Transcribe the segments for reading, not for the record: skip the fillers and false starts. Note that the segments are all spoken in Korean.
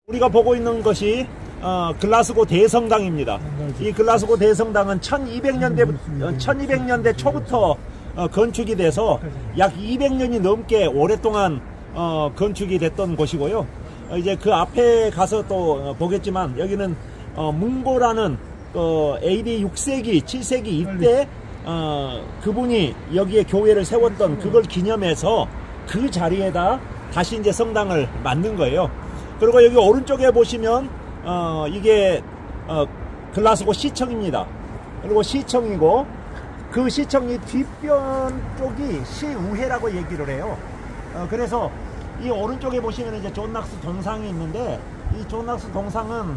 우리가 보고 있는 것이 글라스고 대성당입니다. 이 글라스고 대성당은 1200년대 초부터 건축이 돼서 약 200년이 넘게 오랫동안 건축이 됐던 곳이고요. 이제 그 앞에 가서 또 보겠지만 여기는 뭉보라는 AD 6세기, 7세기 이때 그분이 여기에 교회를 세웠던 그걸 기념해서 그 자리에다 다시 이제 성당을 만든 거예요. 그리고 여기 오른쪽에 보시면 이게 글라스고 시청입니다. 그리고 시청이고 그 시청이 뒷변 쪽이 시의회라고 얘기를 해요. 그래서 이 오른쪽에 보시면 이제 존 낙스 동상이 있는데 이 존 낙스 동상은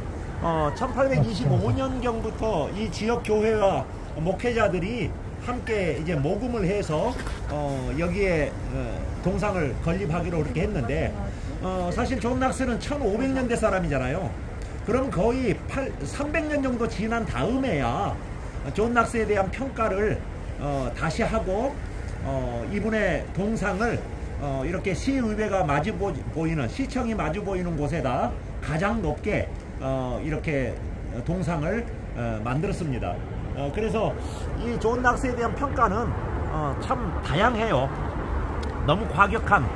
1825년경부터 이 지역 교회와 목회자들이 함께 이제 모금을 해서 여기에 동상을 건립하기로 그렇게 했는데 사실 존 낙스는 1500년대 사람이잖아요. 그럼 거의 300년 정도 지난 다음에야 존 낙스에 대한 평가를 다시 하고 이분의 동상을 이렇게 시의회가 마주 보이는, 시청이 마주 보이는 곳에다 가장 높게 이렇게 동상을 만들었습니다. 그래서 이 존 낙스에 대한 평가는 참 다양해요. 너무 과격한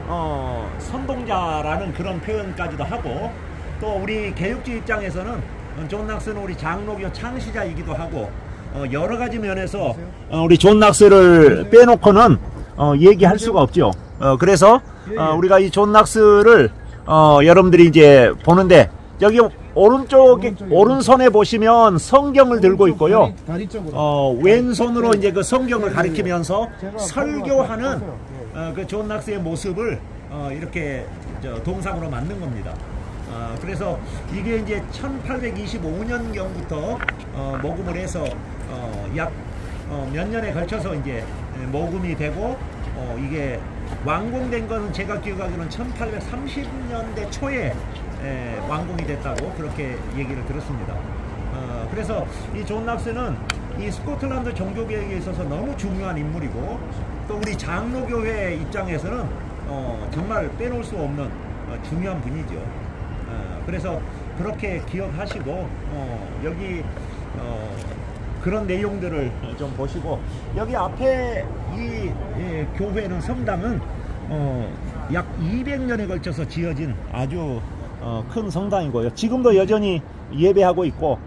선동자라는 그런 표현까지도 하고, 또 우리 개혁주의 입장에서는 존 낙스는 우리 장로교 창시자이기도 하고 여러 가지 면에서 우리 존 낙스를 빼놓고는 얘기할 수가 없죠. 그래서 우리가 이 존 낙스를 여러분들이 이제 보는데 여기 오른손에 보시면 성경을 들고 있고요. 왼손으로 이제 그 성경을 가리키면서 설교하는 그 존 낙스의 모습을 이렇게 동상으로 만든 겁니다. 그래서 이게 이제 1825년경부터 모금을 해서 약 몇 년에 걸쳐서 이제 모금이 되고 이게 완공된 거는 제가 기억하기로는 1830년대 초에 완공이 됐다고 그렇게 얘기를 들었습니다. 그래서 이 존 낙스는 이 스코틀랜드 종교개혁에 있어서 너무 중요한 인물이고, 또 우리 장로교회 입장에서는 정말 빼놓을 수 없는 중요한 분이죠. 그래서 그렇게 기억하시고 여기 그런 내용들을 좀 보시고, 여기 앞에 이 교회는, 성당은 약 200년에 걸쳐서 지어진 아주 큰 성당이고요. 지금도 여전히 예배하고 있고,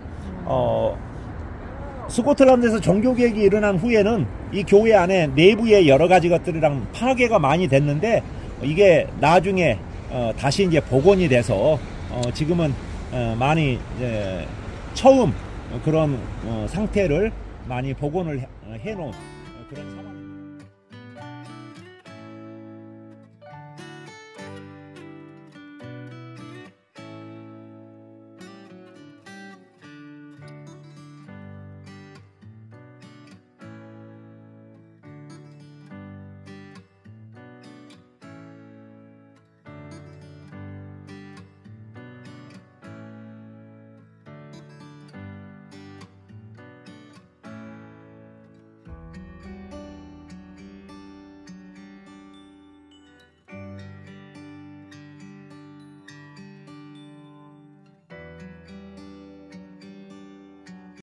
스코틀랜드에서 종교개혁이 일어난 후에는 이 교회 안에 내부의 여러 가지 것들이랑 파괴가 많이 됐는데 이게 나중에 다시 이제 복원이 돼서 지금은 많이 이제 처음 그런 상태를 많이 복원을 해놓은 그런 상황입니다.